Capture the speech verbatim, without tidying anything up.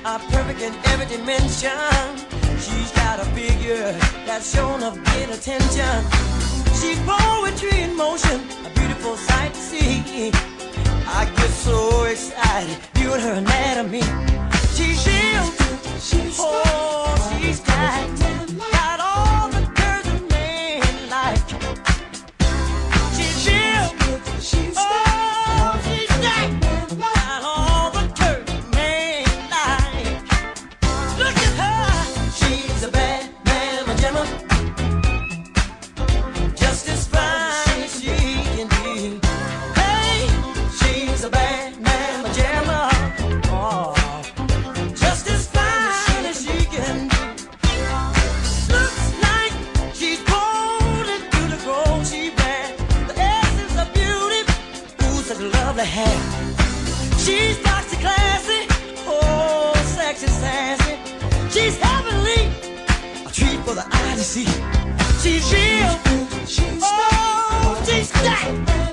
are perfect in every dimension. She's got a figure that's shown of great attention. She's poetry in motion, a beautiful sight to see. I get so excited viewing her anatomy. She's real, she's oh, she's got, got all the girls a man like. She's real, she's oh, she's got, got all the girls a man like. Look at her, she's a bad man, gemma, just as fine as she can be. Hey, she's a bad man, gemma, oh, just as fine as she can be. Looks like she's born into the role she wears. The essence of beauty, ooh, such lovely hair. She's toxic classy, oh, sexy sassy. She's heavenly, a treat for the eye to see. She's real, oh, she's that.